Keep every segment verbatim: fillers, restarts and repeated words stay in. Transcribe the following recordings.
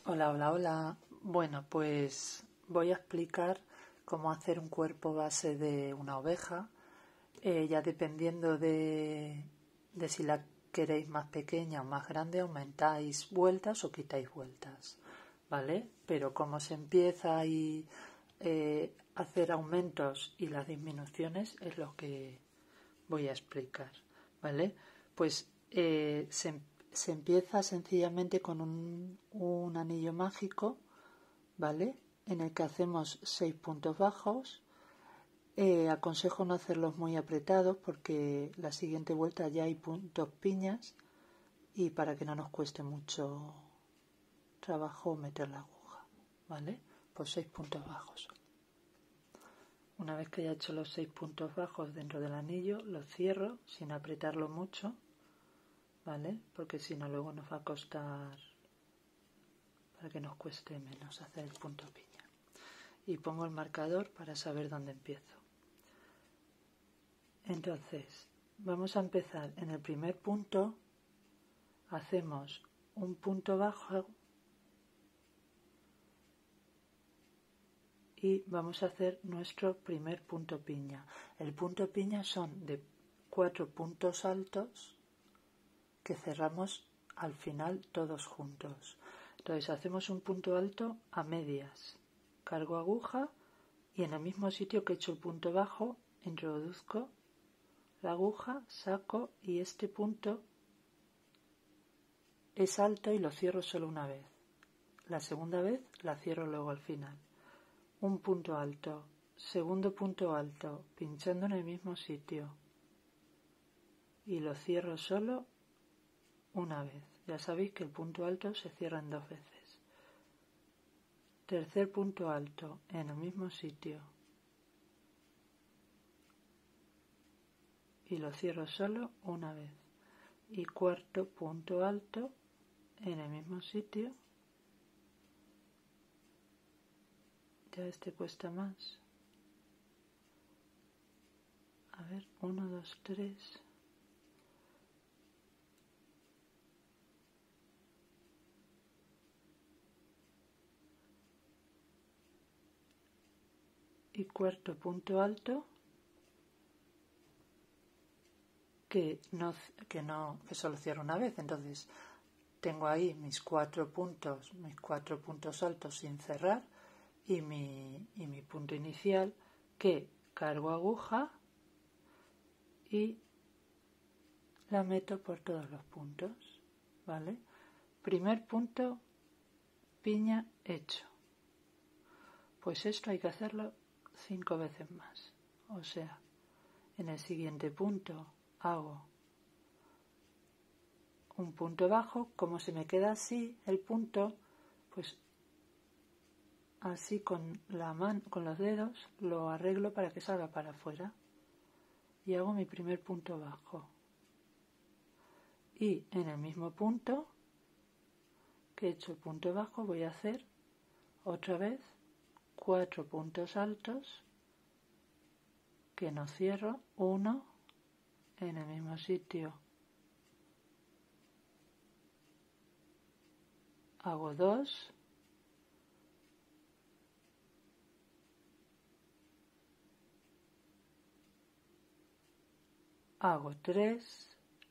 Hola, hola, hola. Bueno, pues voy a explicar cómo hacer un cuerpo base de una oveja, eh, ya dependiendo de, de si la queréis más pequeña o más grande, aumentáis vueltas o quitáis vueltas, ¿vale? Pero cómo se empieza a eh, hacer aumentos y las disminuciones es lo que voy a explicar, ¿vale? Pues eh, se se empieza sencillamente con un, un anillo mágico, ¿vale? En el que hacemos seis puntos bajos. Eh, aconsejo no hacerlos muy apretados porque la siguiente vuelta ya hay puntos piñas y para que no nos cueste mucho trabajo meter la aguja, ¿vale? Pues seis puntos bajos. Una vez que haya hecho los seis puntos bajos dentro del anillo, los cierro sin apretarlo mucho, ¿vale? Porque si no luego nos va a costar, para que nos cueste menos hacer el punto piña. Y pongo el marcador para saber dónde empiezo. Entonces, vamos a empezar en el primer punto, hacemos un punto bajo y vamos a hacer nuestro primer punto piña. El punto piña son de cuatro puntos altos que cerramos al final todos juntos. Entonces hacemos un punto alto a medias, cargo aguja y en el mismo sitio que he hecho el punto bajo introduzco la aguja, saco y este punto es alto y lo cierro solo una vez. La segunda vez la cierro luego al final. Un punto alto, segundo punto alto, pinchando en el mismo sitio y lo cierro solo una vez. Ya sabéis que el punto alto se cierra en dos veces. Tercer punto alto en el mismo sitio y lo cierro solo una vez. Y cuarto punto alto en el mismo sitio. Ya este cuesta más. A ver, uno, dos, tres. Y cuarto punto alto que no, que no, que solo cierro una vez. Entonces tengo ahí mis cuatro puntos, mis cuatro puntos altos sin cerrar y mi, y mi punto inicial que cargo aguja y la meto por todos los puntos, ¿vale? Primer punto, piña hecho. Pues esto hay que hacerlo cinco veces más. O sea, en el siguiente punto hago un punto bajo, como se me queda así el punto, pues así con la mano, con los dedos lo arreglo para que salga para afuera y hago mi primer punto bajo. Y en el mismo punto que he hecho el punto bajo voy a hacer otra vez cuatro puntos altos que no cierro, uno en el mismo sitio, hago dos, hago tres,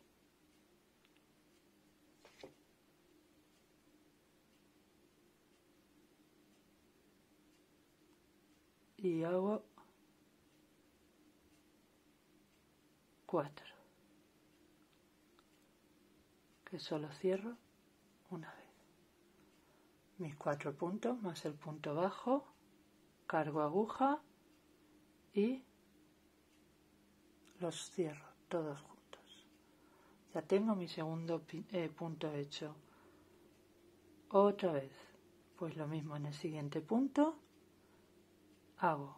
y hago cuatro, que solo cierro una vez. Mis cuatro puntos más el punto bajo, cargo aguja y los cierro todos juntos. Ya tengo mi segundo eh, punto hecho. Otra vez, pues lo mismo en el siguiente punto, hago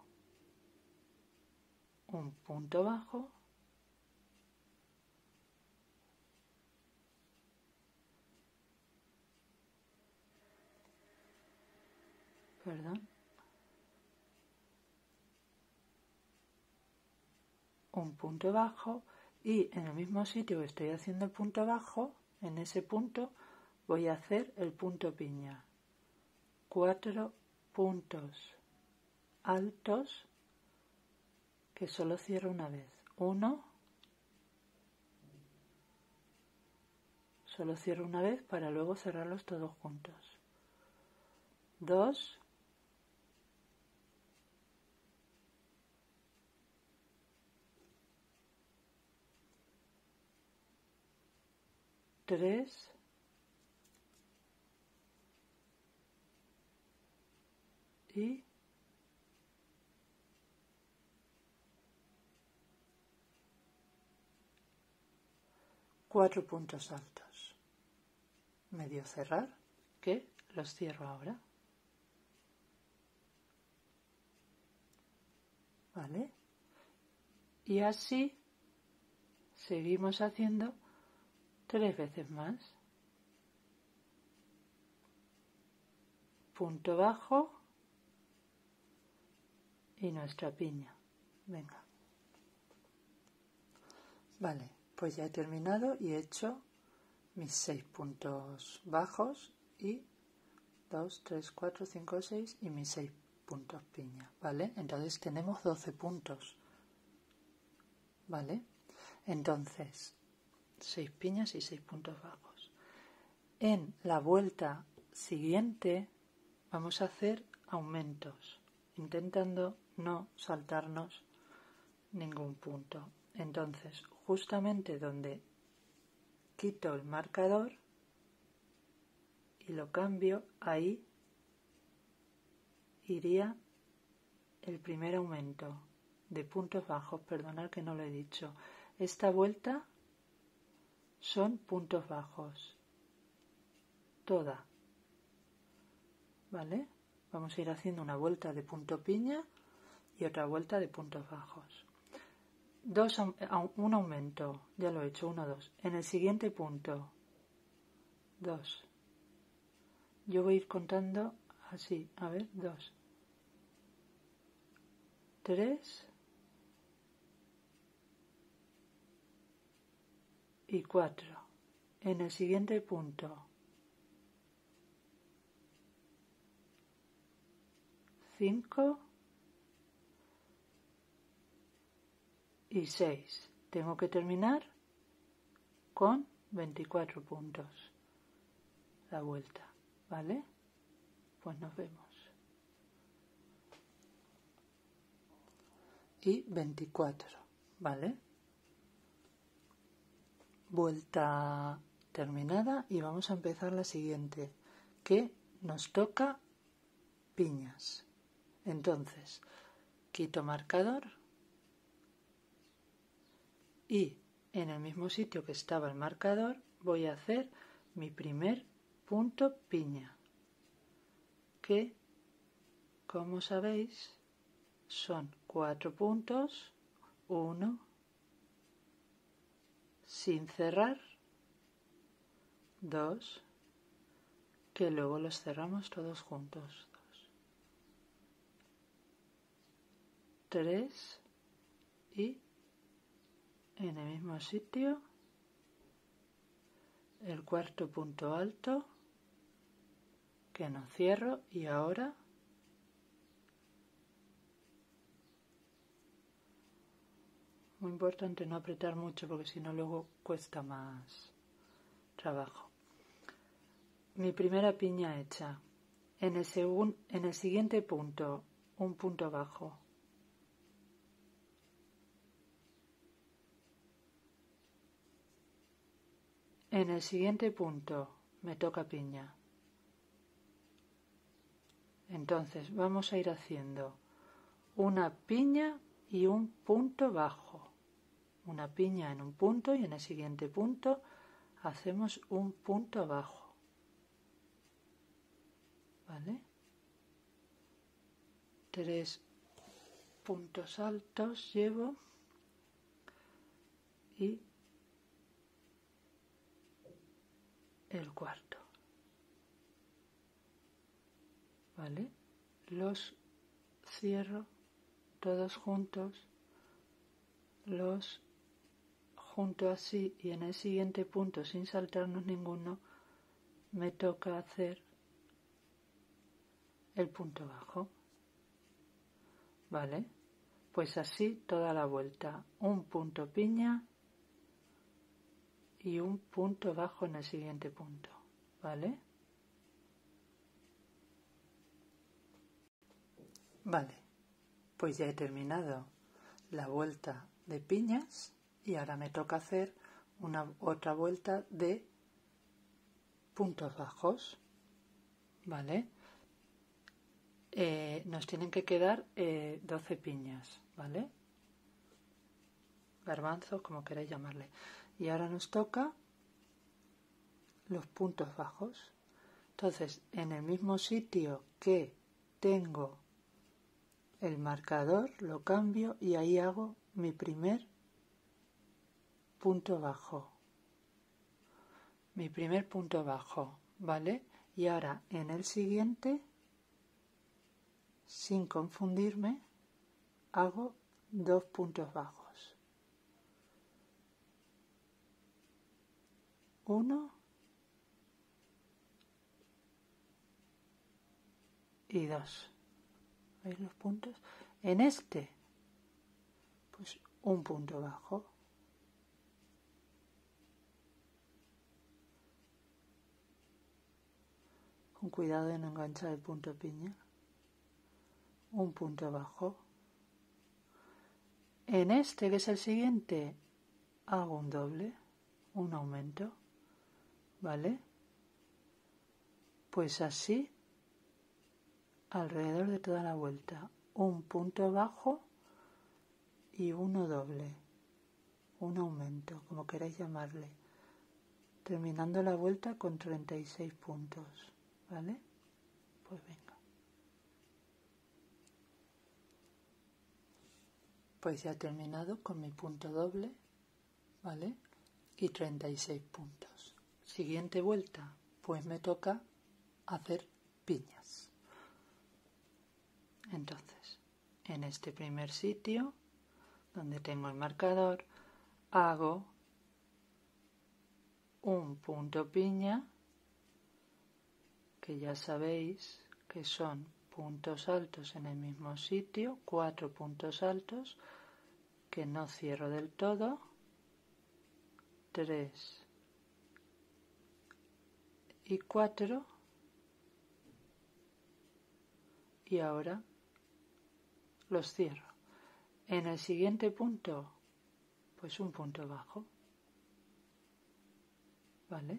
un punto bajo, perdón, un punto bajo y en el mismo sitio que estoy haciendo el punto bajo, en ese punto voy a hacer el punto piña. cuatro puntos altos que solo cierro una vez. Uno, solo cierro una vez para luego cerrarlos todos juntos. Dos, tres, y cuatro puntos altos. Medio cerrar, que los cierro ahora. ¿Vale? Y así seguimos haciendo tres veces más. Punto bajo y nuestra piña. Venga. Vale, pues ya he terminado y he hecho mis seis puntos bajos y dos, tres, cuatro, cinco, seis y mis seis puntos piña, ¿vale? Entonces tenemos doce puntos, ¿vale? Entonces, seis piñas y seis puntos bajos. En la vuelta siguiente vamos a hacer aumentos, intentando no saltarnos ningún punto. Entonces, justamente donde quito el marcador y lo cambio, ahí iría el primer aumento de puntos bajos. Perdonad que no lo he dicho. Esta vuelta son puntos bajos. Toda. ¿Vale? Vamos a ir haciendo una vuelta de punto piña y otra vuelta de puntos bajos. Dos, un aumento, ya lo he hecho, uno, dos. En el siguiente punto, dos. Yo voy a ir contando así, a ver, dos, tres y cuatro. En el siguiente punto, cinco y seis. Tengo que terminar con veinticuatro puntos la vuelta, ¿vale? Pues nos vemos. Y veinticuatro, ¿vale? Vuelta terminada y vamos a empezar la siguiente, que nos toca piñas. Entonces, quito marcador y en el mismo sitio que estaba el marcador voy a hacer mi primer punto piña, que, como sabéis, son cuatro puntos, uno, sin cerrar, dos, que luego los cerramos todos juntos, dos, tres y en el mismo sitio el cuarto punto alto que no cierro y ahora muy importante no apretar mucho porque si no luego cuesta más trabajo. Mi primera piña hecha. En el, segun, en el siguiente punto un punto bajo. En el siguiente punto me toca piña. Entonces vamos a ir haciendo una piña y un punto bajo. Una piña en un punto y en el siguiente punto hacemos un punto bajo. ¿Vale? Tres puntos altos llevo y el cuarto. ¿Vale? Los cierro todos juntos, los junto así y en el siguiente punto, sin saltarnos ninguno, me toca hacer el punto bajo. ¿Vale? Pues así toda la vuelta. Un punto piña y un punto bajo en el siguiente punto. ¿Vale? Vale, pues ya he terminado la vuelta de piñas y ahora me toca hacer una otra vuelta de puntos bajos. ¿Vale? Eh, nos tienen que quedar eh, doce piñas, ¿vale? Garbanzos, como queráis llamarle. Y ahora nos toca los puntos bajos. Entonces, en el mismo sitio que tengo el marcador, lo cambio y ahí hago mi primer punto bajo. Mi primer punto bajo, ¿vale? Y ahora en el siguiente, sin confundirme, hago dos puntos bajos. Uno y dos. ¿Veis los puntos? En este, pues un punto bajo. Con cuidado de no enganchar el punto piña. Un punto bajo. En este, que es el siguiente, hago un doble, un aumento, ¿vale? Pues así, alrededor de toda la vuelta, un punto bajo y uno doble, un aumento, como queráis llamarle, terminando la vuelta con treinta y seis puntos, ¿vale? Pues venga. Pues ya he terminado con mi punto doble, ¿vale? Y treinta y seis puntos. Siguiente vuelta, pues me toca hacer piñas. Entonces, en este primer sitio, donde tengo el marcador, hago un punto piña, que ya sabéis que son puntos altos en el mismo sitio, cuatro puntos altos que no cierro del todo, tres y cuatro, y ahora los cierro. En el siguiente punto, pues un punto bajo, ¿vale?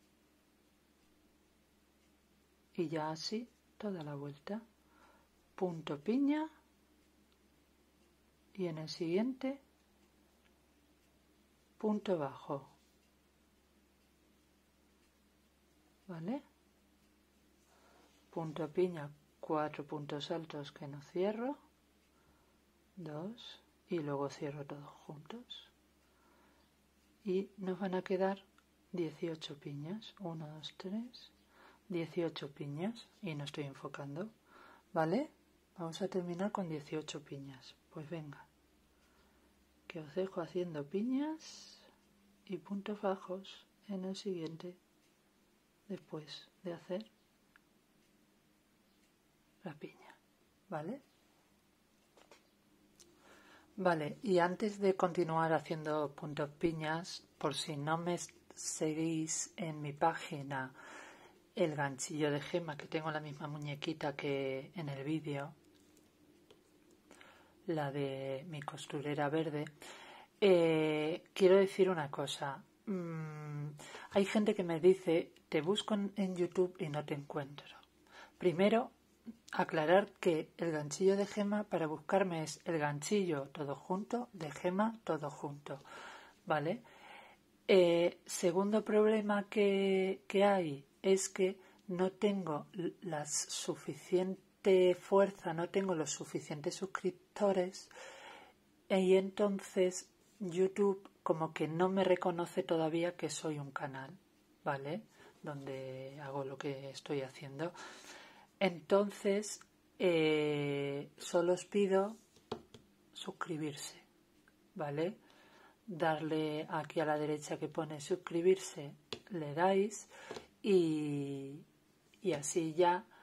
Y ya así toda la vuelta. Punto piña y en el siguiente punto bajo, ¿vale? Punto piña, cuatro puntos altos que no cierro, dos, y luego cierro todos juntos. Y nos van a quedar dieciocho piñas, uno, dos, tres, dieciocho piñas, y no estoy enfocando, ¿vale? Vamos a terminar con dieciocho piñas. Pues venga, que os dejo haciendo piñas y puntos bajos en el siguiente, después de hacer la piña, ¿vale? Vale, y antes de continuar haciendo puntos piñas, por si no me seguís en mi página, el ganchillo de gema, que tengo la misma muñequita que en el vídeo, la de mi costurera verde, eh, quiero decir una cosa. Mm, hay gente que me dice, te busco en YouTube y no te encuentro. Primero, aclarar que el ganchillo de gema para buscarme es el ganchillo todo junto, de gema todo junto, ¿vale? Eh, segundo problema que, que hay es que no tengo la suficiente fuerza, no tengo los suficientes suscriptores y entonces YouTube como que no me reconoce todavía que soy un canal, ¿vale? Donde hago lo que estoy haciendo. Entonces, eh, solo os pido suscribirse, ¿vale? Darle aquí a la derecha que pone suscribirse, le dais y, y así ya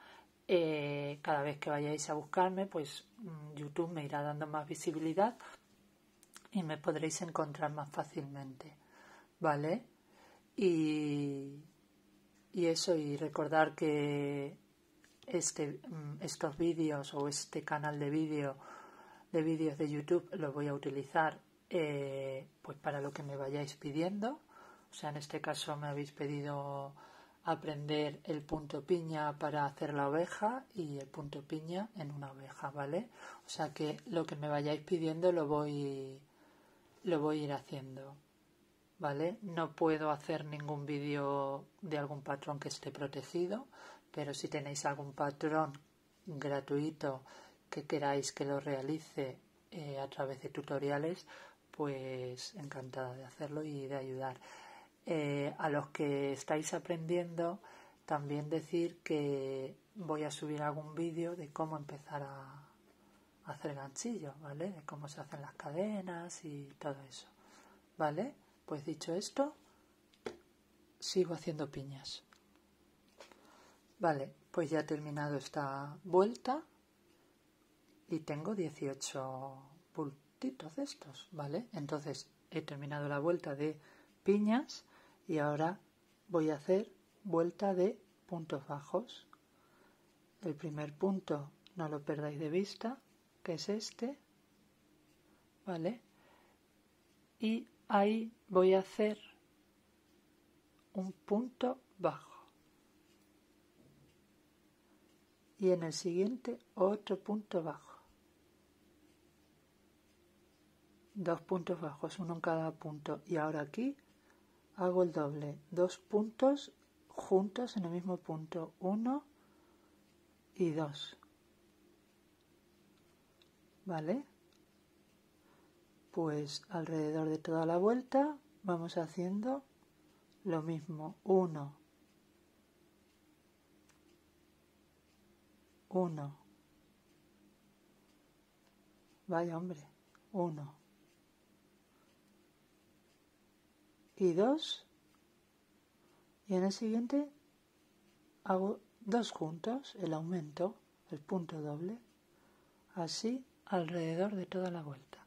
eh, cada vez que vayáis a buscarme, pues YouTube me irá dando más visibilidad y me podréis encontrar más fácilmente, ¿vale? Y, y eso, y recordar que este, estos vídeos o este canal de vídeo de vídeos de YouTube lo voy a utilizar eh, pues para lo que me vayáis pidiendo. O sea, en este caso me habéis pedido aprender el punto piña para hacer la oveja y el punto piña en una oveja, ¿vale? O sea que lo que me vayáis pidiendo lo voy lo voy a ir haciendo, ¿vale? No puedo hacer ningún vídeo de algún patrón que esté protegido, pero si tenéis algún patrón gratuito que queráis que lo realice eh, a través de tutoriales, pues encantada de hacerlo y de ayudar. Eh, a los que estáis aprendiendo, también decir que voy a subir algún vídeo de cómo empezar a hacer ganchillo, ¿vale? De cómo se hacen las cadenas y todo eso, ¿vale? Pues dicho esto, sigo haciendo piñas. Vale, pues ya he terminado esta vuelta y tengo dieciocho puntitos de estos, ¿vale? Entonces he terminado la vuelta de piñas y ahora voy a hacer vuelta de puntos bajos. El primer punto no lo perdáis de vista, que es este, ¿vale? Y ahí voy a hacer un punto bajo. Y en el siguiente otro punto bajo. Dos puntos bajos, uno en cada punto. Y ahora aquí hago el doble. Dos puntos juntos en el mismo punto. Uno y dos. ¿Vale? Pues alrededor de toda la vuelta vamos haciendo lo mismo. Uno. Uno. Vaya hombre. Uno. Y dos. Y en el siguiente hago dos juntos, el aumento, el punto doble. Así alrededor de toda la vuelta.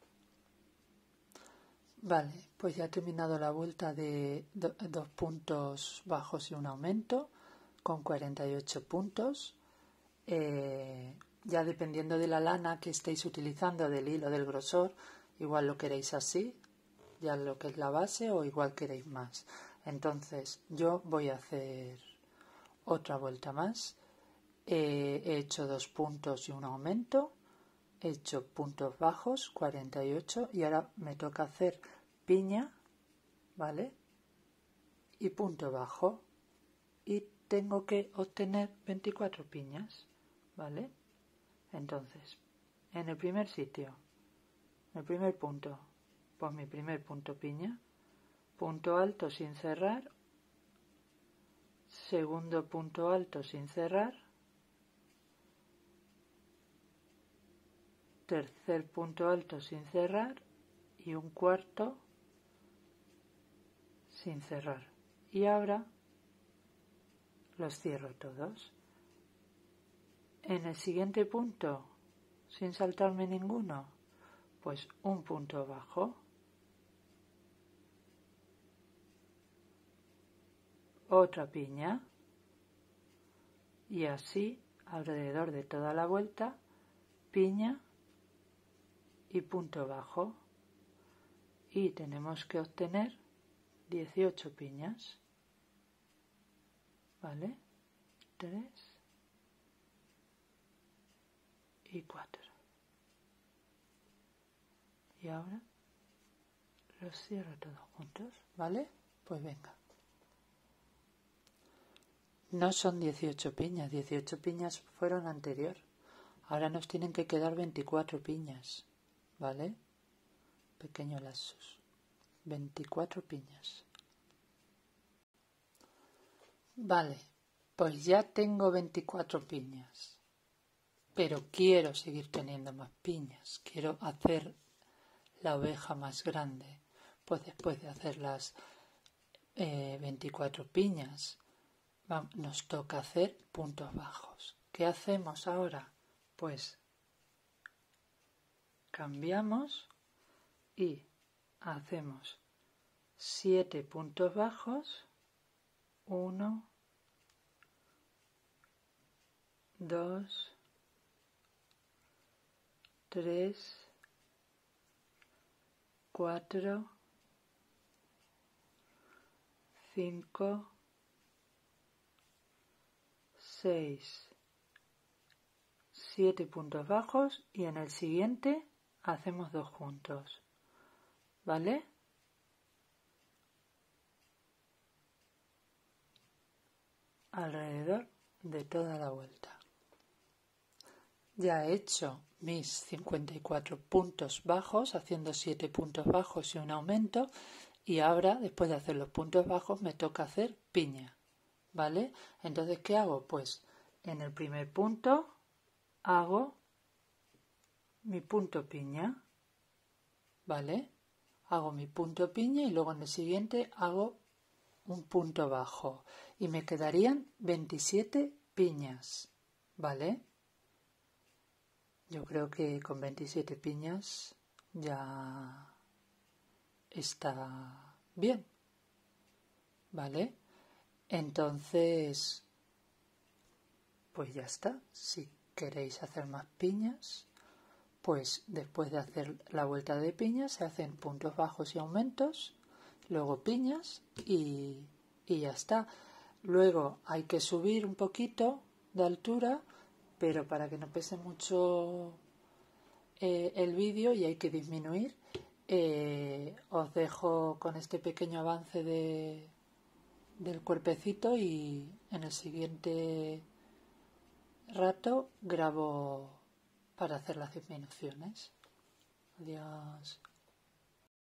Vale, pues ya he terminado la vuelta de do, dos puntos bajos y un aumento con cuarenta y ocho puntos. Eh, ya dependiendo de la lana que estéis utilizando, del hilo, del grosor, igual lo queréis así, ya lo que es la base, o igual queréis más. Entonces yo voy a hacer otra vuelta más. Eh, he hecho dos puntos y un aumento. He hecho puntos bajos, cuarenta y ocho, y ahora me toca hacer piña, ¿vale? Y punto bajo. Y tengo que obtener veinticuatro piñas, ¿vale? Entonces, en el primer sitio, en el primer punto, pues mi primer punto piña, punto alto sin cerrar, segundo punto alto sin cerrar, tercer punto alto sin cerrar y un cuarto sin cerrar. Y ahora los cierro todos. En el siguiente punto, sin saltarme ninguno, pues un punto bajo, otra piña, y así alrededor de toda la vuelta, piña y punto bajo, y tenemos que obtener dieciocho piñas, ¿vale? tres y cuatro. Y ahora los cierro todos juntos, ¿vale? Pues venga. No son dieciocho piñas, dieciocho piñas fueron anterior. Ahora nos tienen que quedar veinticuatro piñas, ¿vale? Pequeño lapsus. veinticuatro piñas. Vale, pues ya tengo veinticuatro piñas. Pero quiero seguir teniendo más piñas. Quiero hacer la oveja más grande. Pues después de hacer las eh, veinticuatro piñas, nos toca hacer puntos bajos. ¿qué hacemos ahora? Pues cambiamos y hacemos siete puntos bajos, uno, dos, tres, cuatro, cinco, seis, siete puntos bajos y en el siguiente hacemos dos juntos, ¿vale? Alrededor de toda la vuelta. Ya he hecho mis cincuenta y cuatro puntos bajos, haciendo siete puntos bajos y un aumento, y ahora, después de hacer los puntos bajos, me toca hacer piña, ¿vale? Entonces, ¿qué hago? Pues en el primer punto hago mi punto piña, ¿vale? Hago mi punto piña y luego en el siguiente hago un punto bajo y me quedarían veintisiete piñas, ¿vale? Yo creo que con veintisiete piñas ya está bien, ¿vale? Entonces, pues ya está. Si queréis hacer más piñas, pues después de hacer la vuelta de piñas se hacen puntos bajos y aumentos, luego piñas y, y ya está. Luego hay que subir un poquito de altura, pero para que no pese mucho eh, el vídeo y hay que disminuir, eh, os dejo con este pequeño avance de, del cuerpecito y en el siguiente rato grabo para hacer las disminuciones. Adiós.